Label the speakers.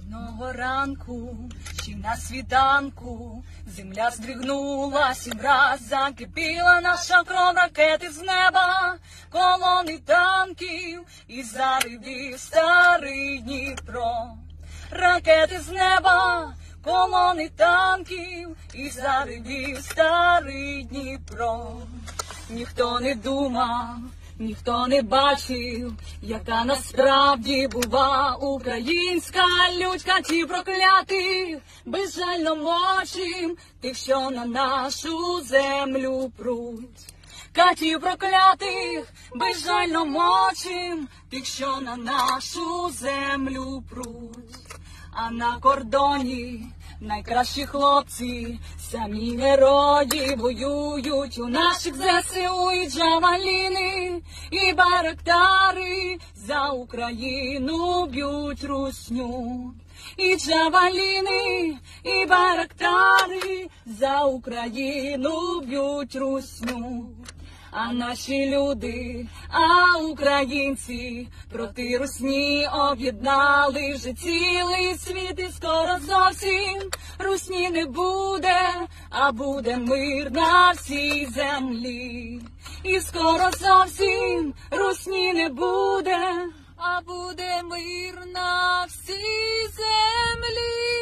Speaker 1: Одного ранку, ще на світанку, земля здригнулась і враз закипіла наша кров, ракети з неба, колони танків і заревів старий Дніпро. Ракети з неба, колони танків і заревів старий Дніпро. Ніхто не думав, ніхто не бачив, яка насправді бува українська лють, катів проклятих, безжально мочим тих, що на нашу землю пруть. Катів проклятих, безжально мочим тих, що на нашу землю пруть. А на кордоні найкращі хлопці, самі герої воюють у наших ЗСУ, і джавеліни, і байрактари за Україну б'ють русню. І джавеліни, і байрактари за Україну б'ють русню. А наші люди, а українці проти русні об'єднали вже цілий світ, і скоро зовсім русні не буде, а буде мир на всій землі. І скоро зовсім русні не буде, а буде мир на всій землі.